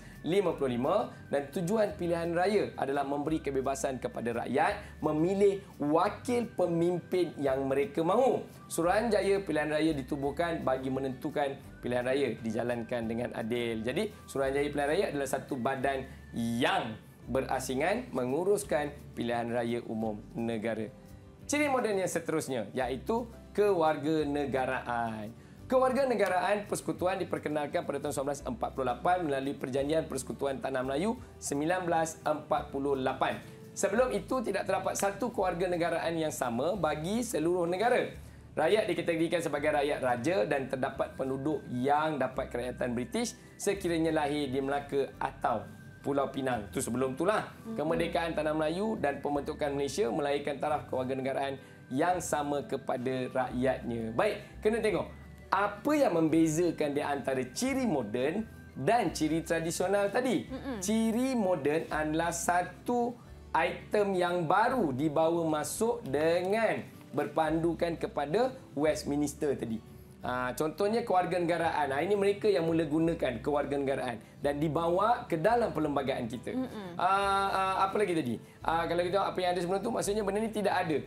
1955 dan tujuan pilihan raya adalah memberi kebebasan kepada rakyat memilih wakil pemimpin yang mereka mahu. Suruhanjaya pilihan raya ditubuhkan bagi menentukan pilihan raya dijalankan dengan adil. Jadi, Suruhanjaya pilihan raya adalah satu badan yang berasingan menguruskan pilihan raya umum negara. Ciri moden yang seterusnya iaitu kewarganegaraan. Kewarganegaraan persekutuan diperkenalkan pada tahun 1948 melalui Perjanjian Persekutuan Tanah Melayu 1948. Sebelum itu tidak terdapat satu kewarganegaraan yang sama bagi seluruh negara. Rakyat dikategorikan sebagai rakyat raja dan terdapat penduduk yang dapat kerakyatan British sekiranya lahir di Melaka atau Pulau Pinang. Itu sebelum itulah kemerdekaan Tanah Melayu dan pembentukan Malaysia melahirkan taraf kewarganegaraan yang sama kepada rakyatnya. Baik, kena tengok apa yang membezakan di antara ciri moden dan ciri tradisional tadi. Ciri moden adalah satu item yang baru dibawa masuk dengan berpandukan kepada Westminster tadi. Contohnya kewarganegaraan. Ini mereka yang mula gunakan kewarganegaraan dan dibawa ke dalam perlembagaan kita. Apa lagi tadi? Kalau kita tengok apa yang ada sebelum tu, maksudnya benda ni tidak ada.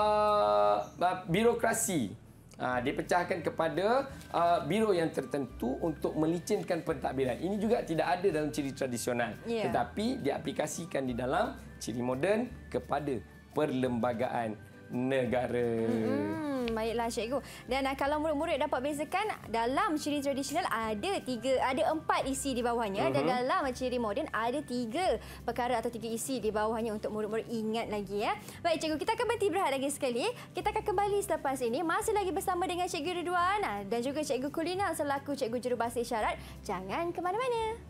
Birokrasi. Dipecahkan kepada biro yang tertentu untuk melicinkan pentadbiran. Ini juga tidak ada dalam ciri tradisional. Tetapi diaplikasikan di dalam ciri moden kepada perlembagaan negara. Baiklah cikgu. Dan kalau murid-murid dapat bezakan, dalam ciri tradisional ada 4 isi di bawahnya dan dalam ciri moden ada 3 perkara atau 3 isi di bawahnya untuk murid-murid ingat lagi ya. Baik cikgu, kita akan berhenti berehat lagi sekali. Kita akan kembali selepas ini masih lagi bersama dengan Cikgu Ridwan dan juga Cikgu Kulina selaku Cikgu Jurubahasa Isyarat. Jangan ke mana-mana.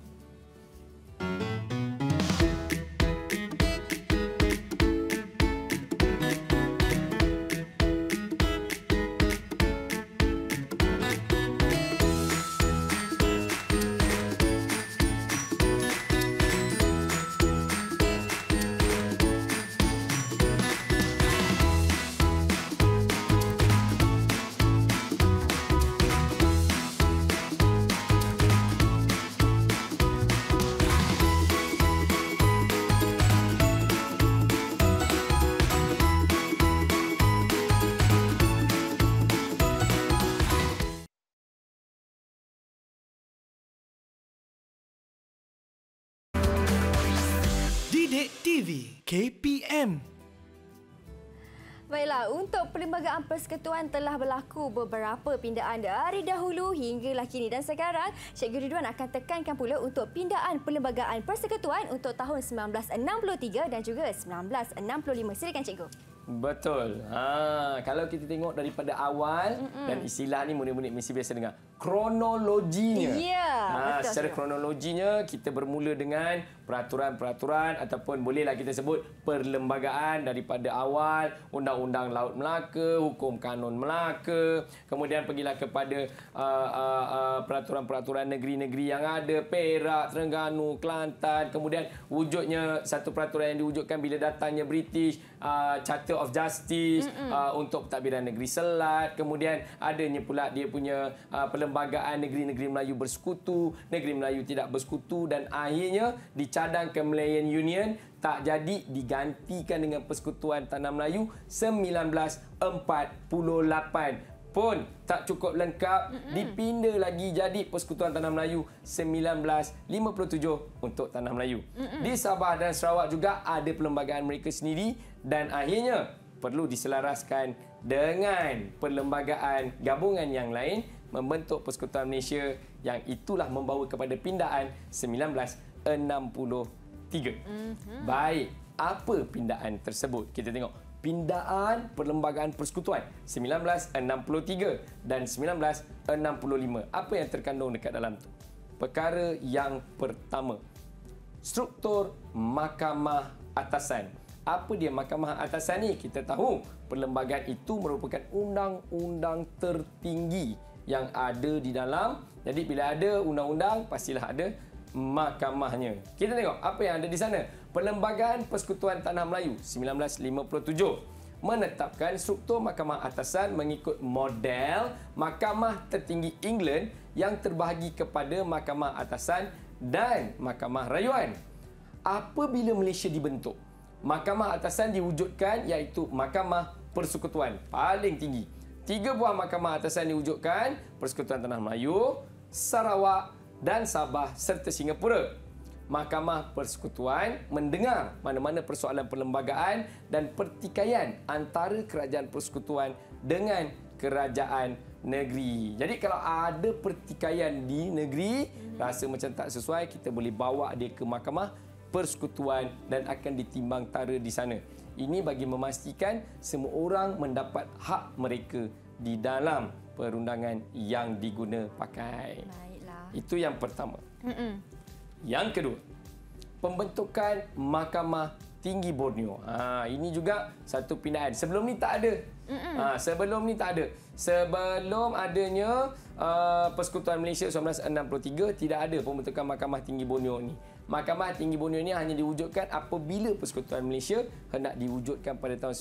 Didik TV KPM. Baiklah, untuk Perlembagaan Persekutuan telah berlaku beberapa pindaan dari dahulu hinggalah kini dan sekarang Cikgu Ridwan akan tekankan pula untuk pindaan Perlembagaan Persekutuan untuk tahun 1963 dan juga 1965. Silakan Cikgu. Betul. Kalau kita tengok daripada awal dan istilah ni murid-murid mesti biasa dengar kronologinya. Ya, betul. Secara kronologinya kita bermula dengan peraturan-peraturan ataupun bolehlah kita sebut perlembagaan daripada awal Undang-Undang Laut Melaka, Hukum Kanun Melaka, kemudian pergilah kepada peraturan-peraturan negeri-negeri yang ada, Perak, Terengganu, Kelantan, kemudian wujudnya satu peraturan yang diwujudkan bila datangnya British, Charter of Justice untuk pentadbiran negeri Selat, kemudian adanya pula dia punya perlembagaan negeri-negeri Melayu bersekutu, negeri Melayu tidak bersekutu dan akhirnya dicadangkan Malayan Union tak jadi digantikan dengan Persekutuan Tanah Melayu 1948. Pun tak cukup lengkap, dipinda lagi jadi Persekutuan Tanah Melayu 1957 untuk Tanah Melayu. Di Sabah dan Sarawak juga ada perlembagaan mereka sendiri dan akhirnya perlu diselaraskan dengan perlembagaan gabungan yang lain membentuk Persekutuan Malaysia yang itulah membawa kepada pindaan 1963. Baik, apa pindaan tersebut? Kita tengok. Pindaan Perlembagaan Persekutuan 1963 dan 1965. Apa yang terkandung dekat dalam tu? Perkara yang pertama, struktur Mahkamah Atasan. Apa dia Mahkamah Atasan ni? Kita tahu perlembagaan itu merupakan undang-undang tertinggi yang ada di dalam. Jadi bila ada undang-undang, pastilah ada mahkamahnya. Kita tengok apa yang ada di sana. Perlembagaan Persekutuan Tanah Melayu 1957 menetapkan struktur Mahkamah Atasan mengikut model Mahkamah Tertinggi England yang terbahagi kepada Mahkamah Atasan dan Mahkamah Rayuan. Apabila Malaysia dibentuk, Mahkamah Atasan diwujudkan iaitu Mahkamah Persekutuan paling tinggi. 3 buah Mahkamah Atasan diwujudkan, Persekutuan Tanah Melayu, Sarawak dan Sabah serta Singapura. Mahkamah Persekutuan mendengar mana-mana persoalan perlembagaan dan pertikaian antara kerajaan persekutuan dengan kerajaan negeri. Jadi kalau ada pertikaian di negeri, rasa macam tak sesuai, kita boleh bawa dia ke Mahkamah Persekutuan dan akan ditimbang tara di sana. Ini bagi memastikan semua orang mendapat hak mereka di dalam perundangan yang diguna pakai. Baiklah. Itu yang pertama. Yang kedua, pembentukan Mahkamah Tinggi Borneo. Ini juga satu pindaan. Sebelum ni tak ada. Sebelum ni tak ada. Sebelum adanya Persekutuan Malaysia 1963, tidak ada pembentukan Mahkamah Tinggi Borneo ni. Mahkamah Tinggi Borneo ni hanya diwujudkan apabila Persekutuan Malaysia hendak diwujudkan pada tahun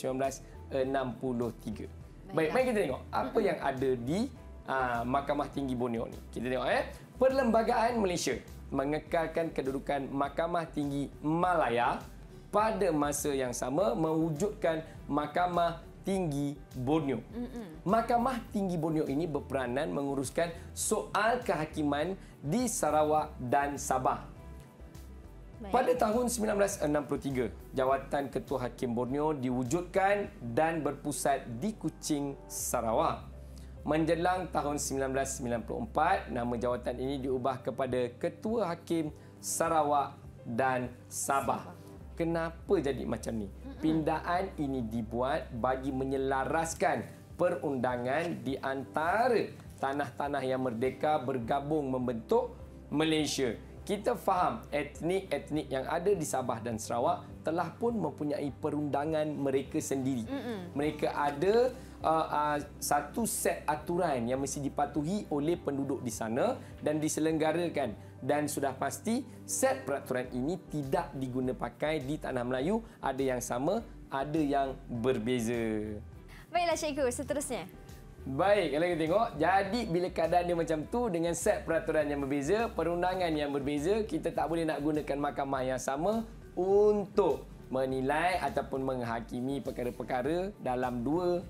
1963. Baik, mari kita tengok apa yang ada di Mahkamah Tinggi Borneo ni. Kita tengok Perlembagaan Malaysia mengekalkan kedudukan Mahkamah Tinggi Malaya pada masa yang sama mewujudkan Mahkamah Tinggi Borneo. Mahkamah Tinggi Borneo ini berperanan menguruskan soal kehakiman di Sarawak dan Sabah. Pada tahun 1963, jawatan Ketua Hakim Borneo diwujudkan dan berpusat di Kuching, Sarawak. Menjelang tahun 1994, nama jawatan ini diubah kepada Ketua Hakim Sarawak dan Sabah. Kenapa jadi macam ni? Pindaan ini dibuat bagi menyelaraskan perundangan di antara tanah-tanah yang merdeka bergabung membentuk Malaysia. Kita faham etnik-etnik yang ada di Sabah dan Sarawak telah pun mempunyai perundangan mereka sendiri. Mereka ada satu set aturan yang mesti dipatuhi oleh penduduk di sana dan diselenggarakan. Dan sudah pasti set peraturan ini tidak diguna pakai di Tanah Melayu. Ada yang sama, ada yang berbeza. Baiklah Cikgu, seterusnya. Baik, kalau kita tengok, jadi bila keadaan dia macam tu dengan set peraturan yang berbeza, perundangan yang berbeza, kita tak boleh nak gunakan mahkamah yang sama untuk menilai ataupun menghakimi perkara-perkara dalam dua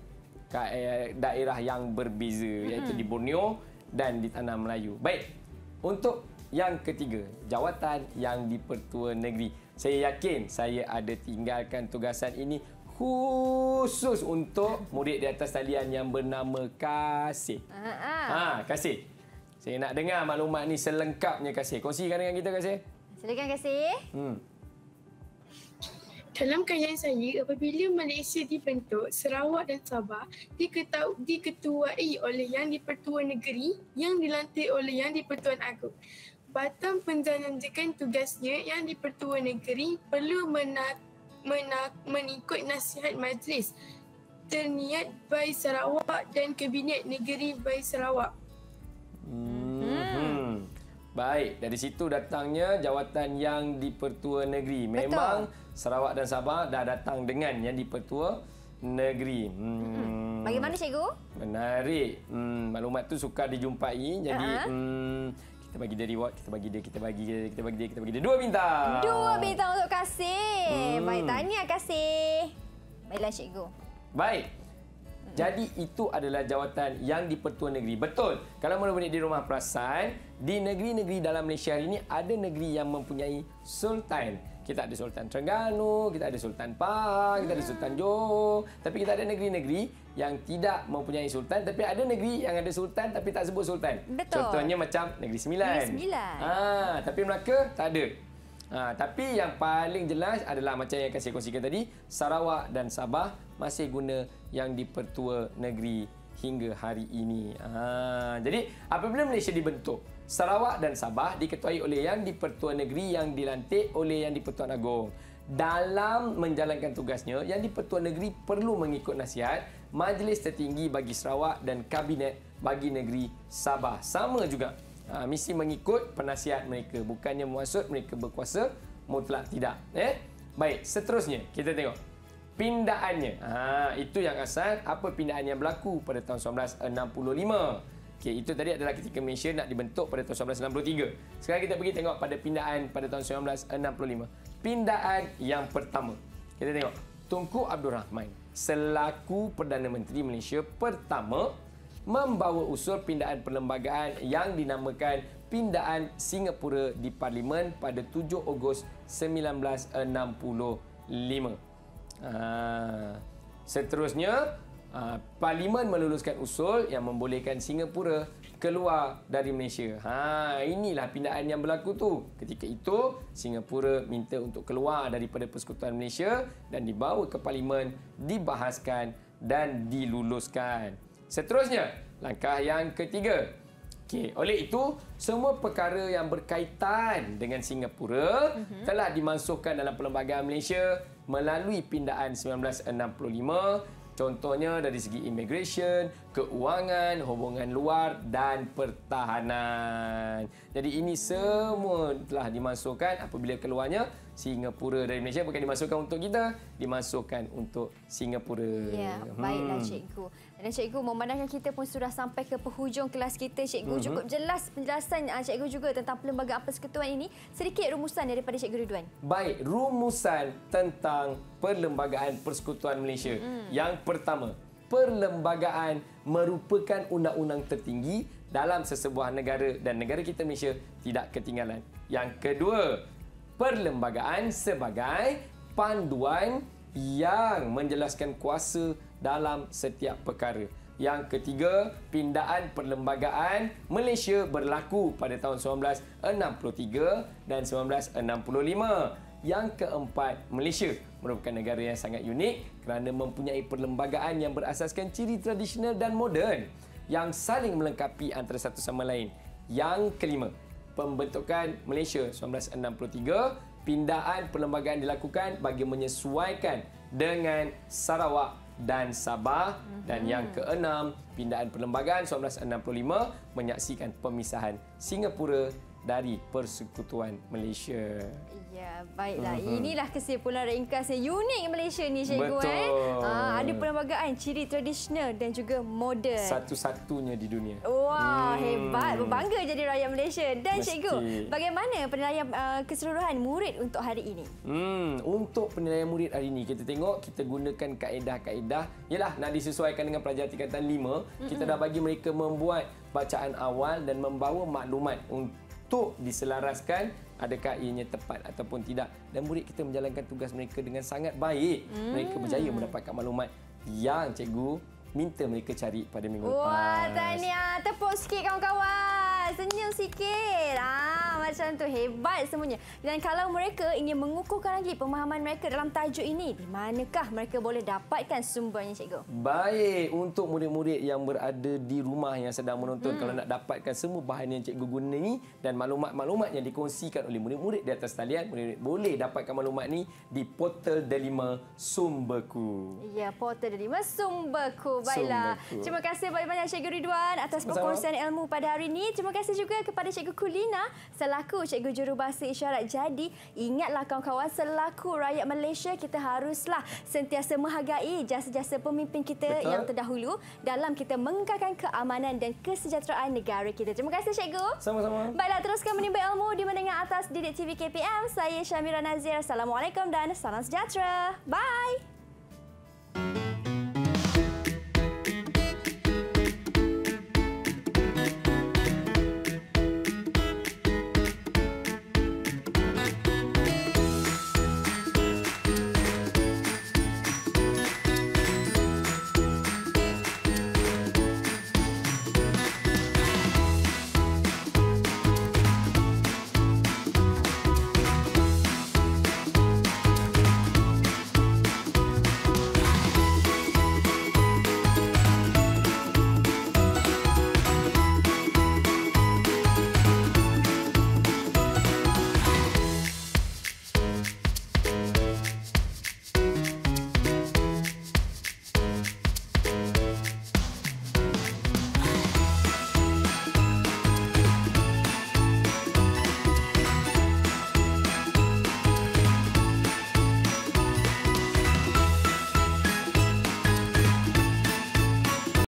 daerah yang berbeza, iaitu di Borneo dan di Tanah Melayu. Baik, untuk yang ketiga, jawatan yang di-Pertua Negeri. Saya yakin saya ada tinggalkan tugasan ini khusus untuk murid di atas talian yang bernama Kasih. Kasih. Saya nak dengar maklumat ni selengkapnya, Kasih. Kongsikan dengan kita, Kasih. Silakan, Kasih. Dalam kajian saya, apabila Malaysia dibentuk, Sarawak dan Sabah diketuai oleh Yang di-Pertua Negeri yang dilantik oleh Yang di-Pertuan Agong. Batam menjalankan tugasnya, Yang di-Pertua Negeri perlu mengikut nasihat Majlis Terniat Bayi Sarawak dan Kabinet Negeri Bayi Sarawak. Baik, dari situ datangnya jawatan Yang di-Pertua Negeri. Memang betul. Sarawak dan Sabah dah datang dengan Yang di-Pertua Negeri. Bagaimana, Cikgu? Menarik. Maklumat tu sukar dijumpai. Jadi kita bagi dia reward, kita bagi dia 2 bintang. 2 bintang untuk Kasih. Baik, tahniah Kasih. Baiklah, Cikgu. Baik. Jadi itu adalah jawatan Yang di-Pertua Negeri. Betul. Kalau murid-murid di rumah perasan, di negeri-negeri dalam Malaysia hari ini ada negeri yang mempunyai sultan. Kita ada Sultan Terengganu, kita ada Sultan Pahang, kita ada Sultan Johor. Tapi kita ada negeri-negeri yang tidak mempunyai sultan, tapi ada negeri yang ada sultan tapi tak sebut sultan. Betul. Contohnya macam Negeri Sembilan. Tapi Melaka tak ada. Tapi yang paling jelas adalah macam yang saya kongsikan tadi, Sarawak dan Sabah masih guna Yang di-Pertua Negeri hingga hari ini. Jadi apabila Malaysia dibentuk, Sarawak dan Sabah diketuai oleh Yang di-Pertua Negeri yang dilantik oleh Yang di-Pertuan Agong. Dalam menjalankan tugasnya, Yang di-Pertua Negeri perlu mengikut nasihat Majlis Tertinggi bagi Sarawak dan Kabinet bagi negeri Sabah. Sama juga. Mesti mengikut penasihat mereka. Bukannya maksud mereka berkuasa mutlak, tidak. Baik, seterusnya kita tengok pindaannya. Itu yang asal. Apa pindaan yang berlaku pada tahun 1965. Okey, itu tadi adalah ketika Malaysia nak dibentuk pada tahun 1963. Sekarang kita pergi tengok pada pindaan pada tahun 1965. Pindaan yang pertama. Kita tengok. Tunku Abdul Rahman selaku Perdana Menteri Malaysia pertama membawa usul pindaan perlembagaan yang dinamakan Pindaan Singapura di Parlimen pada 7 Ogos 1965. Seterusnya, Parlimen meluluskan usul yang membolehkan Singapura keluar dari Malaysia. Inilah pindaan yang berlaku tu. Ketika itu, Singapura minta untuk keluar daripada Persekutuan Malaysia dan dibawa ke Parlimen, dibahaskan dan diluluskan. Seterusnya, langkah yang ketiga. Okey, oleh itu, semua perkara yang berkaitan dengan Singapura telah dimasukkan dalam Perlembagaan Malaysia melalui pindaan 1965. Contohnya dari segi immigration, keuangan, hubungan luar dan pertahanan. Jadi ini semua telah dimasukkan apabila keluarnya Singapura dari Malaysia. Bukan dimasukkan untuk kita, dimasukkan untuk Singapura. Ya, baiklah Cikgu. Dan Cikgu, memandangkan kita pun sudah sampai ke penghujung kelas kita, Cikgu. Cukup jelas penjelasan Cikgu juga tentang Perlembagaan Persekutuan ini. Sedikit rumusan daripada Cikgu Ridwan. Baik, rumusan tentang Perlembagaan Persekutuan Malaysia. Yang pertama, perlembagaan merupakan undang-undang tertinggi dalam sesebuah negara dan negara kita Malaysia tidak ketinggalan. Yang kedua, perlembagaan sebagai panduan yang menjelaskan kuasa dalam setiap perkara. Yang ketiga, pindaan perlembagaan Malaysia berlaku pada tahun 1963 dan 1965. Yang keempat, Malaysia merupakan negara yang sangat unik kerana mempunyai perlembagaan yang berasaskan ciri tradisional dan moden yang saling melengkapi antara satu sama lain. Yang kelima, pembentukan Malaysia 1963, pindaan perlembagaan dilakukan bagi menyesuaikan dengan Sarawak dan Sabah. Dan yang keenam, pindaan perlembagaan 1965 menyaksikan pemisahan Singapura dari Persekutuan Malaysia. Ya, baiklah. Inilah kesimpulan ringkas yang unik Malaysia ni, Cikgu. Betul. Ada perlembagaan ciri tradisional dan juga moden. Satu-satunya di dunia. Wah, hebat. Berbangga jadi rakyat Malaysia. Dan Mesti. Cikgu, bagaimana penilaian keseluruhan murid untuk hari ini? Untuk penilaian murid hari ini, kita tengok kita gunakan kaedah-kaedah. Yalah, nak disesuaikan dengan pelajar tingkatan 5. Kita dah bagi mereka membuat bacaan awal dan membawa maklumat untuk diselaraskan adakah ianya tepat ataupun tidak. Dan murid kita menjalankan tugas mereka dengan sangat baik. Mereka berjaya mendapatkan maklumat yang cikgu minta mereka cari pada minggu lepas. Wah, tahniah. Tepuk sikit kawan-kawan. Senyum sikit. Macam tu. Hebat semuanya. Dan kalau mereka ingin mengukuhkan lagi pemahaman mereka dalam tajuk ini, di manakah mereka boleh dapatkan sumbernya, cikgu? Baik, untuk murid-murid yang berada di rumah yang sedang menonton, kalau nak dapatkan semua bahan yang cikgu guna ni dan maklumat-maklumat yang dikongsikan oleh murid-murid di atas talian, murid-murid boleh dapatkan maklumat ni di portal Delima Sumberku. Ya, portal Delima Sumberku. Baiklah. Sumberku. Terima kasih banyak-banyak Cikgu Ridwan atas perkongsian ilmu pada hari ini. Terima kasih juga kepada Cikgu Kulina selaku Cikgu Jurubahasa Isyarat. Jadi, ingatlah kawan-kawan, selaku rakyat Malaysia, kita haruslah sentiasa menghargai jasa-jasa pemimpin kita yang terdahulu dalam kita mengekalkan keamanan dan kesejahteraan negara kita. Terima kasih Cikgu. Sama-sama. Baiklah, teruskan menimba ilmu di mendengar atas Didik TV KPM. Saya Syamira Nazir. Assalamualaikum dan salam sejahtera. Bye.